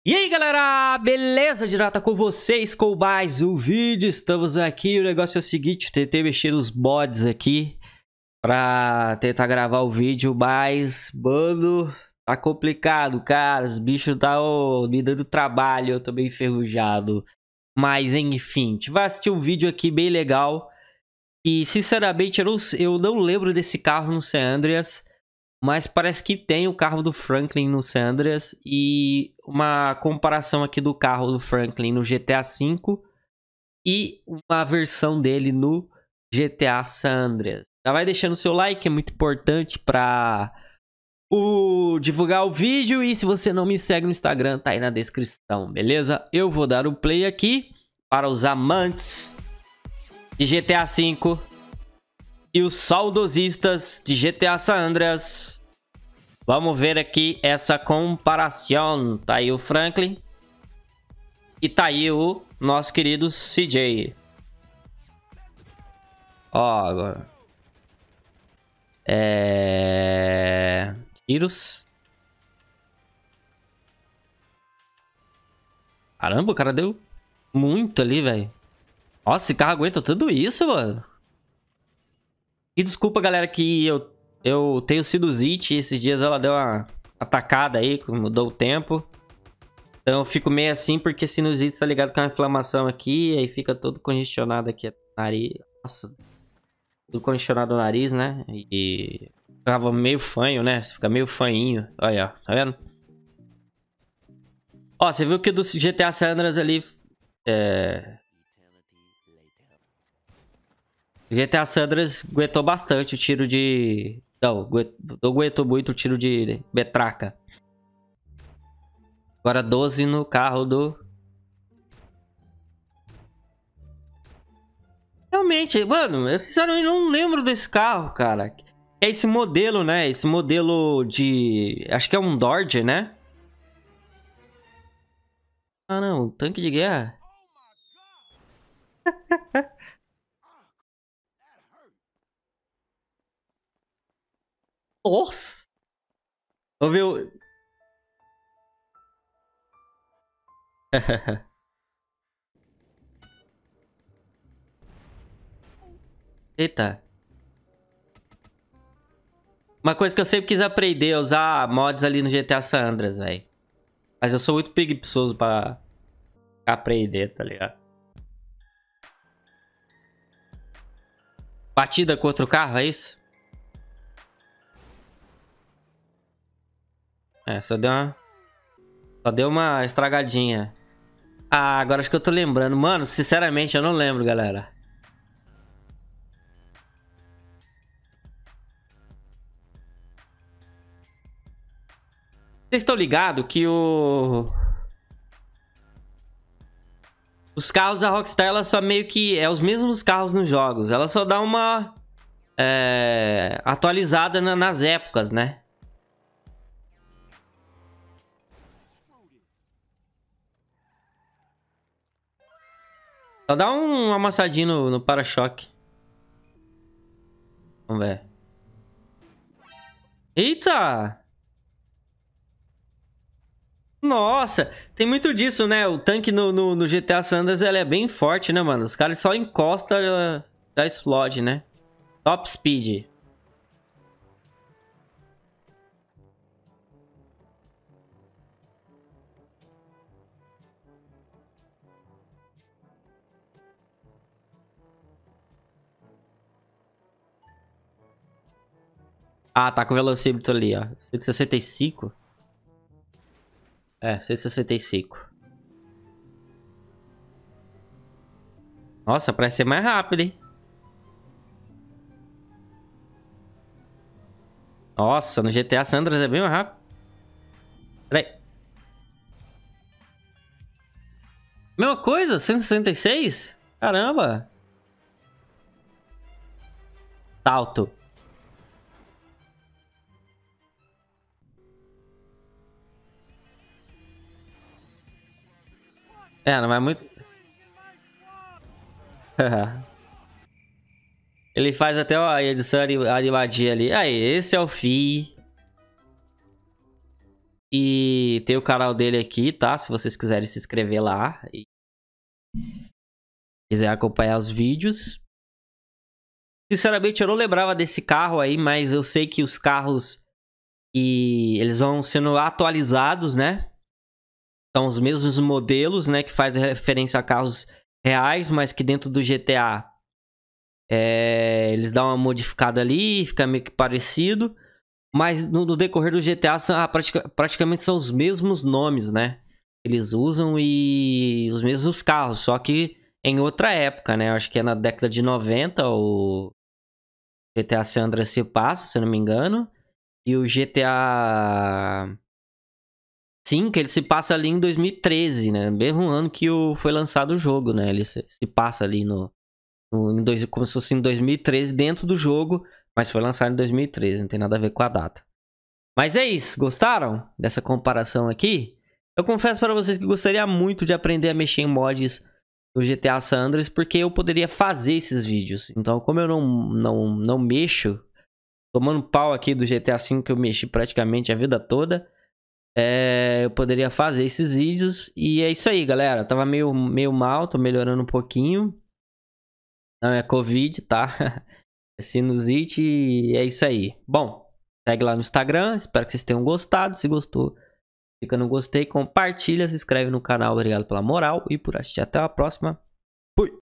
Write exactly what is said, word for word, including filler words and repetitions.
E aí galera, beleza? Direta com vocês com mais um vídeo. Estamos aqui, o negócio é o seguinte, tentei mexer nos mods aqui pra tentar gravar o vídeo, mas, mano, tá complicado, cara. Os bichos tá oh, me dando trabalho, eu tô meio enferrujado. Mas enfim, a gente vai assistir um vídeo aqui bem legal. E sinceramente eu não, eu não lembro desse carro no San Andreas. Mas parece que tem o carro do Franklin no San Andreas e uma comparação aqui do carro do Franklin no G T A cinco e uma versão dele no G T A San Andreas. Já vai deixando o seu like, é muito importante para o divulgar o vídeo, e se você não me segue no Instagram, tá aí na descrição, beleza? Eu vou dar o play aqui para os amantes de G T A cinco e os saudosistas de G T A San Andreas. Vamos ver aqui essa comparação. Tá aí o Franklin e tá aí o nosso querido C J. Ó, agora. É... Tiros. Caramba, o cara deu muito ali, velho. Nossa, esse carro aguenta tudo isso, mano. E desculpa, galera, que eu, eu tenho sido Zit. Esses dias ela deu uma atacada aí, mudou o tempo. Então eu fico meio assim, porque sinusite tá ligado com a inflamação aqui. Aí fica todo congestionado aqui, nariz. Nossa, tudo congestionado no nariz, né? E ficava meio fanho, né? Fica meio fanhinho. Olha, ó, tá vendo? Ó, você viu que do G T A San Andreas ali... É... G T A San Andreas aguentou bastante o tiro de... Não, não aguentou muito o tiro de metraca. Agora doze no carro do... Realmente, mano, eu sinceramente não lembro desse carro, cara. É esse modelo, né? Esse modelo de... Acho que é um Dodge, né? Ah, não. Tanque de guerra. Nossa! Vamos ver o... Eita. Uma coisa que eu sempre quis aprender é usar mods ali no G T A San Andreas, velho. Mas eu sou muito preguiçoso pra aprender, tá ligado? Batida com outro carro, é isso? É, só deu uma... Só deu uma estragadinha. Ah, agora acho que eu tô lembrando. Mano, sinceramente, eu não lembro, galera. Vocês estão ligados que o... Os carros da Rockstar, ela só meio que... É os mesmos carros nos jogos. Ela só dá uma... É... Atualizada na, nas épocas, né? Só dá um amassadinho no, no para-choque. Vamos ver. Eita! Nossa! Tem muito disso, né? O tanque no, no, no G T A San Andreas, ele é bem forte, né, mano? Os caras só encostam, já explode, né? Top Speed. Ah, tá com o velocímetro ali, ó. cento e sessenta e cinco? É, cento e sessenta e cinco. Nossa, parece ser mais rápido, hein? Nossa, no G T A San Andreas é bem mais rápido. Peraí. Mesma coisa? cento e sessenta e seis? Caramba. Salto. É, não é muito... Ele faz até a edição animadinha ali. Aí, esse é o fim. E tem o canal dele aqui, tá? Se vocês quiserem se inscrever lá e quiser acompanhar os vídeos. Sinceramente, eu não lembrava desse carro aí, mas eu sei que os carros e eles vão sendo atualizados, né? São os mesmos modelos, né? Que faz referência a carros reais, mas que dentro do G T A é, eles dão uma modificada ali, fica meio que parecido. Mas no, no decorrer do G T A são, ah, pratica, praticamente são os mesmos nomes, né? Eles usam e os mesmos carros, só que em outra época, né? Eu acho que é na década de noventa o G T A San Andreas se passa, se eu não me engano. E o G T A cinco, ele se passa ali em dois mil e treze, né? Mesmo ano que o, foi lançado o jogo, né? Ele se, se passa ali no, no em dois, como se fosse em dois mil e treze dentro do jogo, mas foi lançado em dois mil e treze, não tem nada a ver com a data. Mas é isso, gostaram dessa comparação aqui? Eu confesso para vocês que gostaria muito de aprender a mexer em mods do G T A San Andreas, porque eu poderia fazer esses vídeos. Então, como eu não, não, não mexo, tomando pau aqui do G T A cinco que eu mexi praticamente a vida toda, é, eu poderia fazer esses vídeos. E é isso aí, galera. Tava meio, meio mal, tô melhorando um pouquinho. Não é Covid, tá? É sinusite e é isso aí. Bom, segue lá no Instagram. Espero que vocês tenham gostado. Se gostou, clica no gostei, compartilha, se inscreve no canal. Obrigado pela moral e por assistir. Até a próxima. Fui!